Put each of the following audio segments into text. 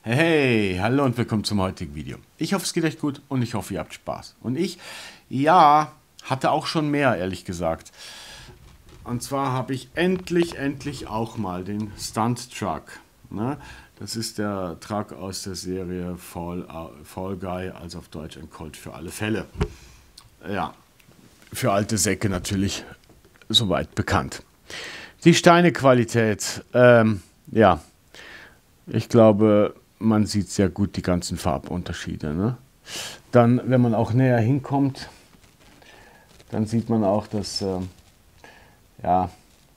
Hey, hallo und willkommen zum heutigen Video. Ich hoffe, es geht euch gut und ich hoffe, ihr habt Spaß. Und ich, ja, hatte auch schon mehr, ehrlich gesagt. Und zwar habe ich endlich auch mal den Stunt Truck. Ne? Das ist der Truck aus der Serie Fall Guy, also auf Deutsch ein Colt für alle Fälle. Ja, für alte Säcke natürlich soweit bekannt. Die Steinequalität, ja, ich glaube, man sieht sehr gut die ganzen Farbunterschiede. Ne? Dann, wenn man auch näher hinkommt, dann sieht man auch, dass ja,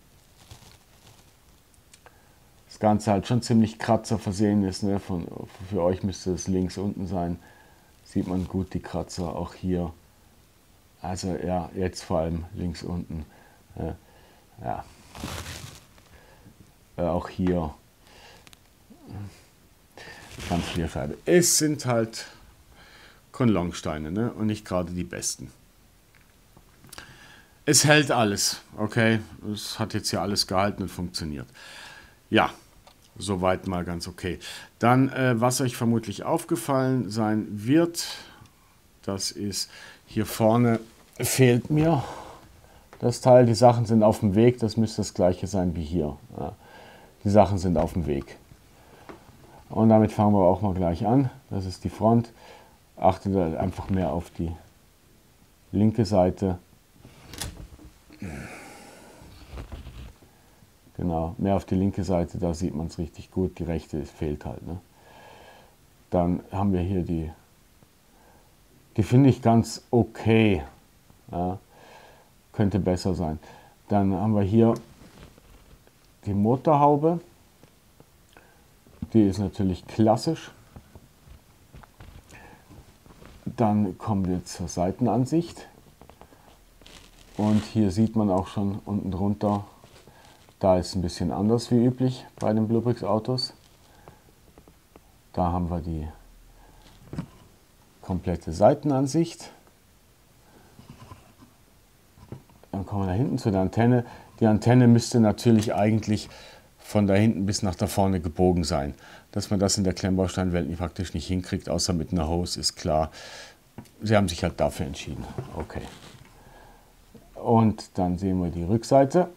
das Ganze halt schon ziemlich Kratzer versehen ist. Ne? Für euch müsste es links unten sein. Sieht man gut die Kratzer auch hier. Also ja, jetzt vor allem links unten. Ja. Auch hier. Ganz viel Scheibe. Es sind halt Konlongsteine, ne? Und nicht gerade die besten. Es hält alles, okay? Es hat jetzt ja alles gehalten und funktioniert. Ja, soweit mal ganz okay. Dann, was euch vermutlich aufgefallen sein wird, das ist hier vorne fehlt mir das Teil. Die Sachen sind auf dem Weg, das müsste das gleiche sein wie hier. Ja. Die Sachen sind auf dem Weg. Und damit fangen wir auch mal gleich an. Das ist die Front. Achtet halt einfach mehr auf die linke Seite. Genau, mehr auf die linke Seite, da sieht man es richtig gut. Die rechte fehlt halt. Ne? Dann haben wir hier die finde ich ganz okay. Ja, könnte besser sein. Dann haben wir hier die Motorhaube. Die ist natürlich klassisch. Dann kommen wir zur Seitenansicht. Und hier sieht man auch schon unten drunter, da ist ein bisschen anders wie üblich bei den Bluebricks Autos. Da haben wir die komplette Seitenansicht. Dann kommen wir da hinten zu der Antenne. Die Antenne müsste natürlich eigentlich von da hinten bis nach da vorne gebogen sein. Dass man das in der Klemmbausteinwelt praktisch nicht hinkriegt, außer mit einer Hose, ist klar. Sie haben sich halt dafür entschieden. Okay. Und dann sehen wir die Rückseite.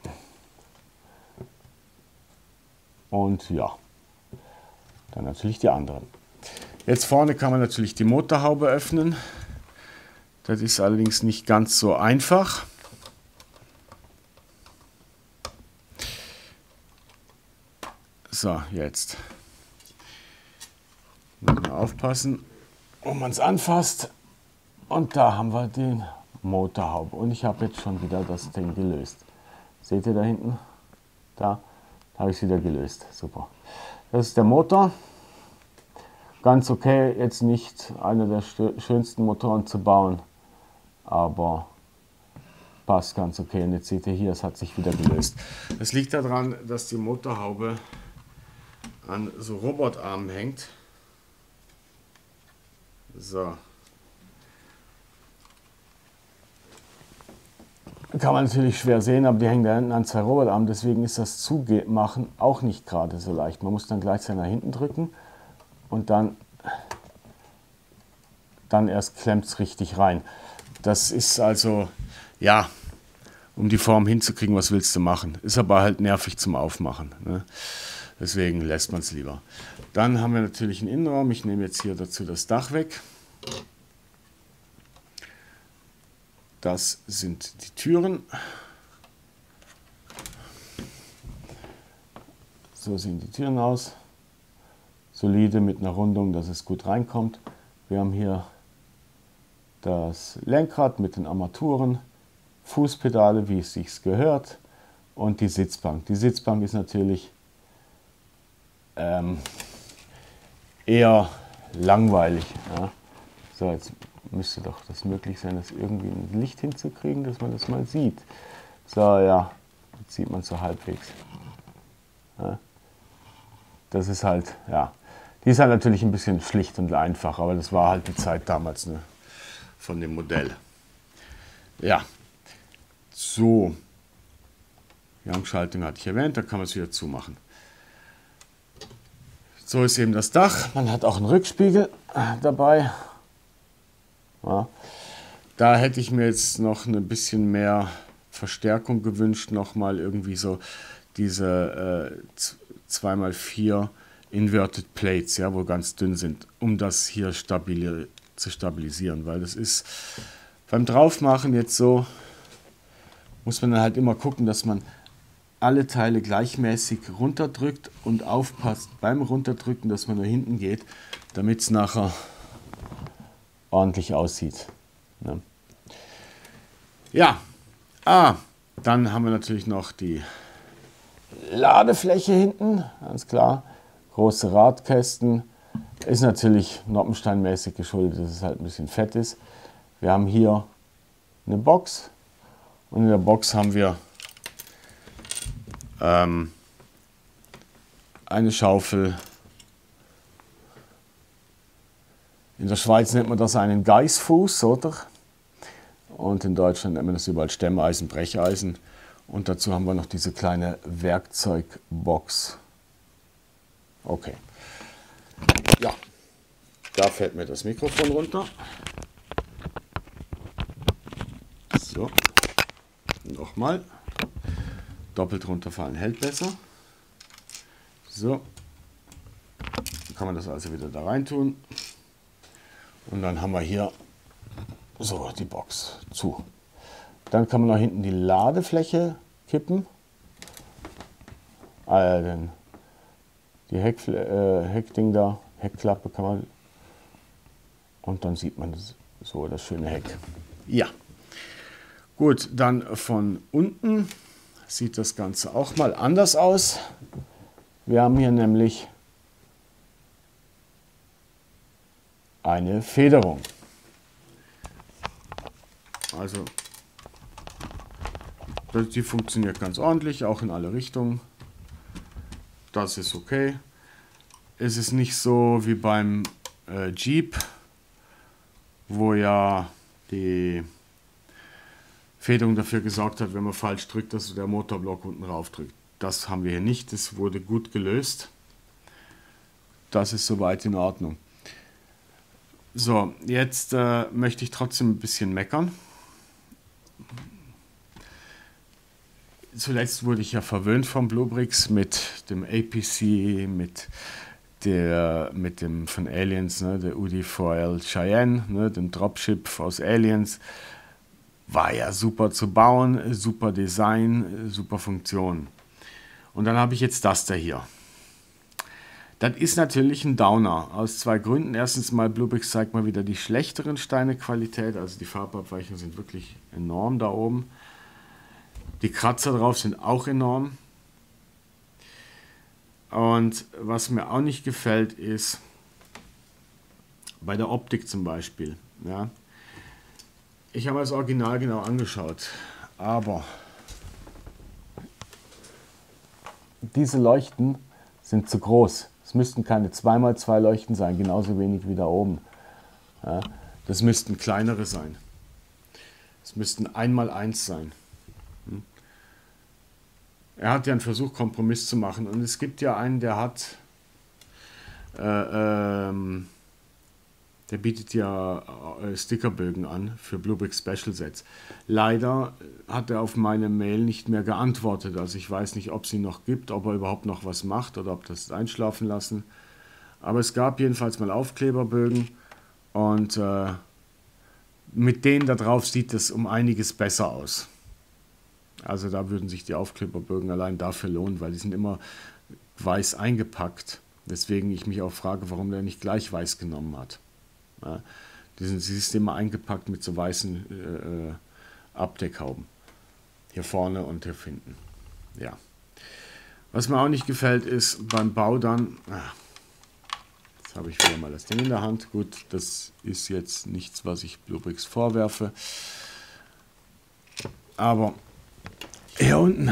Und ja, dann natürlich die anderen. Jetzt vorne kann man natürlich die Motorhaube öffnen. Das ist allerdings nicht ganz so einfach. So, jetzt müssen wir aufpassen, wo man es anfasst. Und da haben wir den Motorhaube. Und ich habe jetzt schon wieder das Ding gelöst. Seht ihr da hinten? Da habe ich es wieder gelöst. Super. Das ist der Motor. Ganz okay, jetzt nicht einer der schönsten Motoren zu bauen, aber passt ganz okay. Und jetzt seht ihr hier, es hat sich wieder gelöst. Das liegt daran, dass die Motorhaube an so Robotarmen hängt. So. Kann man natürlich schwer sehen, aber die hängen da hinten an zwei Robotarmen. Deswegen ist das Zumachen auch nicht gerade so leicht. Man muss dann gleichzeitig nach hinten drücken und dann erst klemmt es richtig rein. Das ist also, ja, um die Form hinzukriegen, was willst du machen? Ist aber halt nervig zum Aufmachen. Ne? Deswegen lässt man es lieber. Dann haben wir natürlich einen Innenraum. Ich nehme jetzt hier dazu das Dach weg. Das sind die Türen. So sehen die Türen aus. Solide mit einer Rundung, dass es gut reinkommt. Wir haben hier das Lenkrad mit den Armaturen, Fußpedale, wie es sich gehört, und die Sitzbank. Die Sitzbank ist natürlich eher langweilig. Ja. So, jetzt müsste doch das möglich sein, das irgendwie ein Licht hinzukriegen, dass man das mal sieht. So, ja, jetzt sieht man so halbwegs. Ja. Das ist halt, ja, die ist halt natürlich ein bisschen schlicht und einfach, aber das war halt die Zeit damals, ne, von dem Modell. Ja, so, die Gangschaltung hatte ich erwähnt, da kann man es wieder zumachen. So ist eben das Dach. Man hat auch einen Rückspiegel dabei. Ja. Da hätte ich mir jetzt noch ein bisschen mehr Verstärkung gewünscht. Nochmal irgendwie so diese 2x4 Inverted Plates, ja, wo ganz dünn sind, um das hier zu stabilisieren. Weil das ist beim Draufmachen jetzt so, muss man dann halt immer gucken, dass man alle Teile gleichmäßig runterdrückt und aufpasst beim Runterdrücken, dass man nach hinten geht, damit es nachher ordentlich aussieht. Ja, dann haben wir natürlich noch die Ladefläche hinten, ganz klar. Große Radkästen. Ist natürlich Noppenstein-mäßig geschuldet, dass es halt ein bisschen fett ist. Wir haben hier eine Box und in der Box haben wir eine Schaufel. In der Schweiz nennt man das einen Geißfuß, oder? Und in Deutschland nennt man das überall Stemmeisen, Brecheisen. Und dazu haben wir noch diese kleine Werkzeugbox. Okay. Ja, da fällt mir das Mikrofon runter. So, nochmal. Doppelt runterfallen hält besser. So, dann kann man das also wieder da rein tun. Und dann haben wir hier so die Box zu. Dann kann man nach hinten die Ladefläche kippen. Die Heckding da, Heckklappe kann man. Und dann sieht man so das schöne Heck. Ja. Gut, dann von unten sieht das Ganze auch mal anders aus. Wir haben hier nämlich eine Federung. Also die funktioniert ganz ordentlich, auch in alle Richtungen. Das ist okay. Es ist nicht so wie beim Jeep, wo ja die Federung dafür gesorgt hat, wenn man falsch drückt, dass der Motorblock unten rauf drückt. Das haben wir hier nicht. Das wurde gut gelöst. Das ist soweit in Ordnung. So, jetzt möchte ich trotzdem ein bisschen meckern. Zuletzt wurde ich ja verwöhnt vom Bluebricks mit dem APC, mit dem von Aliens, ne, der UD4L Cheyenne, ne, dem Dropship aus Aliens. War ja super zu bauen, super Design, super Funktion. Und dann habe ich jetzt das da hier. Das ist natürlich ein Downer, aus zwei Gründen. Erstens mal, Bluebricks zeigt mal wieder die schlechteren Steinequalität, also die Farbabweichungen sind wirklich enorm da oben. Die Kratzer drauf sind auch enorm. Und was mir auch nicht gefällt ist, bei der Optik zum Beispiel. Ja, ich habe das Original genau angeschaut, aber diese Leuchten sind zu groß. Es müssten keine 2x2 Leuchten sein, genauso wenig wie da oben. Ja, das müssten kleinere sein. Es müssten 1x1 sein. Er hat ja einen Versuch, Kompromiss zu machen. Und es gibt ja einen, der hat, der bietet ja Stickerbögen an für Bluebricks Special Sets. Leider hat er auf meine Mail nicht mehr geantwortet. Also ich weiß nicht, ob es ihn noch gibt, ob er überhaupt noch was macht oder ob das einschlafen lassen. Aber es gab jedenfalls mal Aufkleberbögen und mit denen da drauf sieht es um einiges besser aus. Also da würden sich die Aufkleberbögen allein dafür lohnen, weil die sind immer weiß eingepackt. Deswegen ich mich auch frage, warum der nicht gleich weiß genommen hat. Ja, sie sind immer eingepackt mit so weißen Abdeckhauben. Hier vorne und hier hinten. Ja. Was mir auch nicht gefällt ist beim Bau dann, jetzt habe ich wieder mal das Ding in der Hand. Gut, das ist jetzt nichts, was ich Bluebricks vorwerfe. Aber hier unten,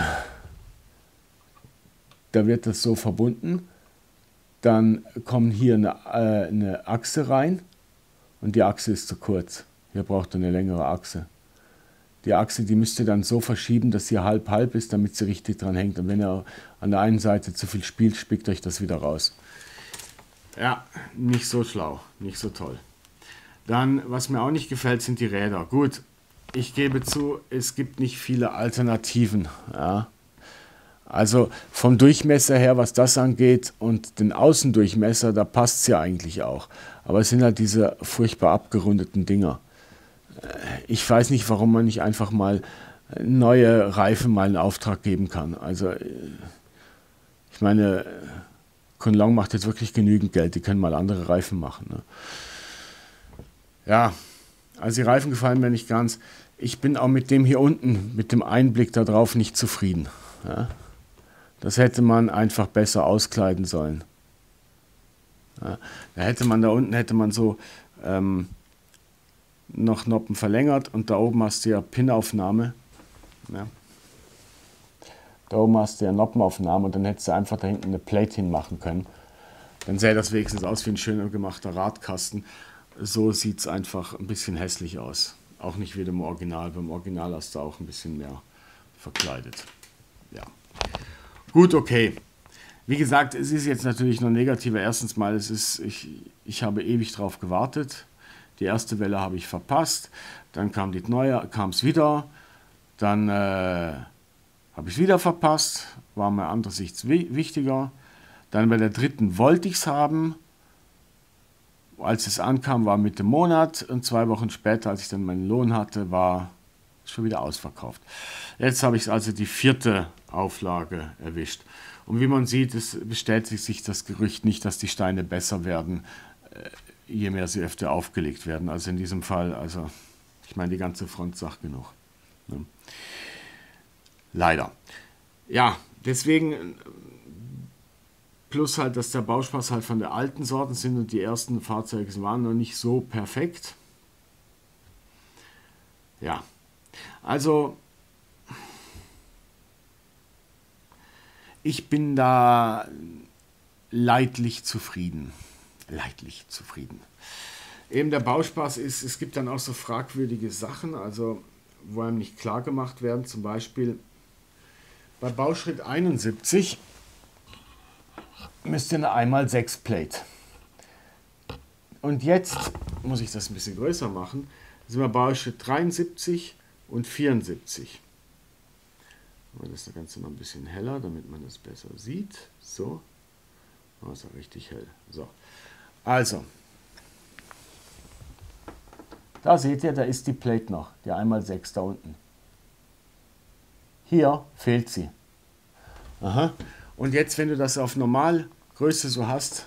da wird das so verbunden, dann kommt hier eine Achse rein und die Achse ist zu kurz. Hier braucht ihr eine längere Achse. Die Achse, die müsst ihr dann so verschieben, dass sie halb-halb ist, damit sie richtig dran hängt. Und wenn ihr an der einen Seite zu viel spielt, spickt euch das wieder raus. Ja, nicht so schlau, nicht so toll. Dann, was mir auch nicht gefällt, sind die Räder. Gut, ich gebe zu, es gibt nicht viele Alternativen. Ja. Also vom Durchmesser her, was das angeht und den Außendurchmesser, da passt es ja eigentlich auch. Aber es sind halt diese furchtbar abgerundeten Dinger. Ich weiß nicht, warum man nicht einfach mal neue Reifen mal in Auftrag geben kann. Also ich meine, Kunlong macht jetzt wirklich genügend Geld, die können mal andere Reifen machen. Ne? Ja, also die Reifen gefallen mir nicht ganz. Ich bin auch mit dem hier unten, mit dem Einblick da drauf nicht zufrieden. Ja? Das hätte man einfach besser auskleiden sollen. Ja? Da unten hätte man so noch Noppen verlängert und da oben hast du ja Pinaufnahme. Ja? Da oben hast du ja Noppenaufnahme und dann hättest du einfach da hinten eine Plate hinmachen können. Dann sähe das wenigstens aus wie ein schöner gemachter Radkasten. So sieht es einfach ein bisschen hässlich aus. Auch nicht wie im Original. Beim Original hast du auch ein bisschen mehr verkleidet. Ja. Gut, okay. Wie gesagt, es ist jetzt natürlich noch negativer. Erstens mal, ich habe ewig drauf gewartet. Die erste Welle habe ich verpasst. Dann kam es wieder. Dann habe ich es wieder verpasst. War mir andererseits wichtiger. Dann bei der dritten wollte ich es haben. Als es ankam, war Mitte Monat und 2 Wochen später, als ich dann meinen Lohn hatte, war es schon wieder ausverkauft. Jetzt habe ich also die 4. Auflage erwischt. Und wie man sieht, es bestätigt sich das Gerücht nicht, dass die Steine besser werden, je mehr sie öfter aufgelegt werden. Also in diesem Fall, also ich meine, die ganze Front sagt genug. Ne? Leider. Ja, deswegen... Plus halt, dass der Bauspaß halt von der alten Sorten sind und die ersten Fahrzeuge waren noch nicht so perfekt. Ja, also ich bin da leidlich zufrieden. Leidlich zufrieden. Eben der Bauspaß ist, es gibt dann auch so fragwürdige Sachen, also wo einem nicht klar gemacht werden. Zum Beispiel bei Bauschritt 71 müsst ihr eine 1x6 Plate. Und jetzt muss ich das ein bisschen größer machen. Sind wir bei Bauschritt 73 und 74. Das Ganze noch ein bisschen heller, damit man das besser sieht. So. Oh, ist ja richtig hell. So. Also. Da seht ihr, da ist die Plate noch. Die 1x6 da unten. Hier fehlt sie. Aha. Und jetzt, wenn du das auf Normalgröße so hast,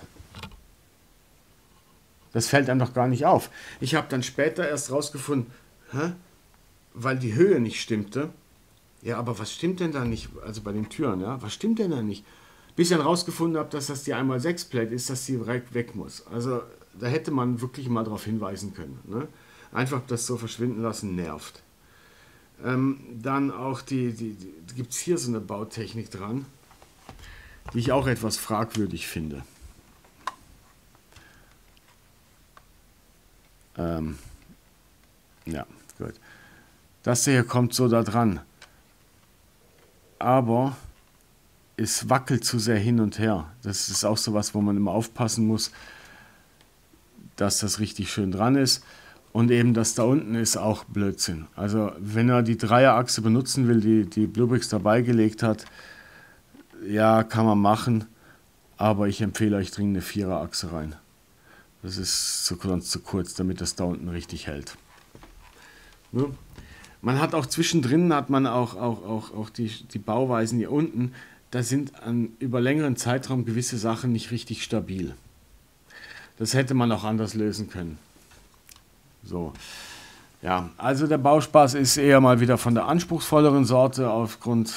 das fällt einem doch gar nicht auf. Ich habe dann später erst rausgefunden, weil die Höhe nicht stimmte. Ja, aber was stimmt denn da nicht? Also bei den Türen, ja, was stimmt denn da nicht? Bis ich dann rausgefunden habe, dass das die 1x6 Plate ist, dass die direkt weg muss. Also da hätte man wirklich mal darauf hinweisen können. Ne? Einfach das so verschwinden lassen nervt. Dann auch gibt es hier so eine Bautechnik dran, die ich auch etwas fragwürdig finde. Ja, gut. Das hier kommt so da dran. Aber es wackelt zu sehr hin und her. Das ist auch so was, wo man immer aufpassen muss, dass das richtig schön dran ist. Und eben das da unten ist auch Blödsinn. Also wenn er die Dreierachse benutzen will, die Bluebricks dabei gelegt hat, ja, kann man machen, aber ich empfehle euch dringend eine Viererachse rein. Das ist sonst zu kurz, damit das da unten richtig hält. Ne? Man hat auch zwischendrin auch die Bauweisen hier unten, da sind über längeren Zeitraum gewisse Sachen nicht richtig stabil. Das hätte man auch anders lösen können. So. Ja, also der Bauspaß ist eher mal wieder von der anspruchsvolleren Sorte aufgrund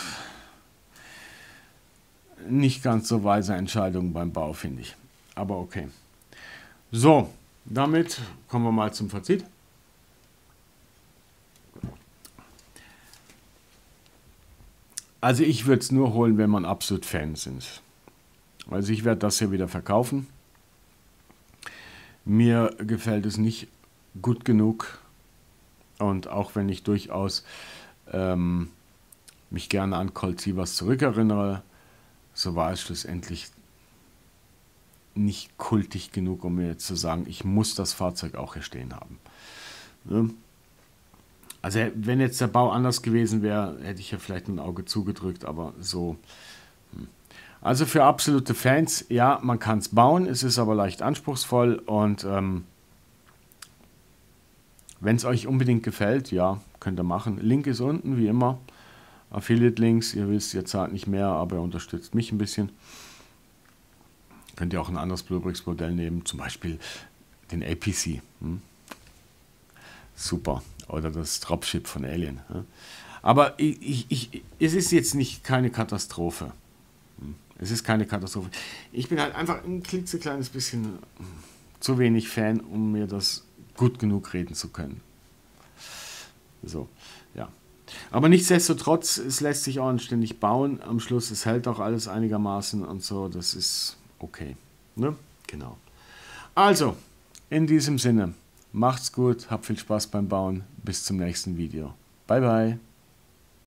nicht ganz so weiser Entscheidungen beim Bau, finde ich. Aber okay. So, damit kommen wir mal zum Fazit. Also ich würde es nur holen, wenn man absolut Fans sind. Also ich werde das hier wieder verkaufen. Mir gefällt es nicht gut genug. Und auch wenn ich durchaus mich gerne an Colt Sievers zurückerinnere, so war es schlussendlich nicht kultig genug, um mir jetzt zu sagen, ich muss das Fahrzeug auch hier stehen haben. Ne? Also wenn jetzt der Bau anders gewesen wäre, hätte ich ja vielleicht ein Auge zugedrückt, aber so. Also für absolute Fans, ja, man kann es bauen, es ist aber leicht anspruchsvoll und wenn es euch unbedingt gefällt, ja, könnt ihr machen. Link ist unten, wie immer. Affiliate-Links, ihr wisst, ihr zahlt nicht mehr, aber ihr unterstützt mich ein bisschen. Könnt ihr auch ein anderes Bluebricks-Modell nehmen, zum Beispiel den APC. Super. Oder das Dropship von Alien. Aber es ist jetzt nicht keine Katastrophe. Es ist keine Katastrophe. Ich bin halt einfach ein klitzekleines bisschen zu wenig Fan, um mir das gut genug reden zu können. So, ja. Aber nichtsdestotrotz, es lässt sich auch anständig bauen. Am Schluss, es hält auch alles einigermaßen und so. Das ist okay. Ne? Genau. Also, in diesem Sinne, macht's gut, habt viel Spaß beim Bauen. Bis zum nächsten Video. Bye, bye.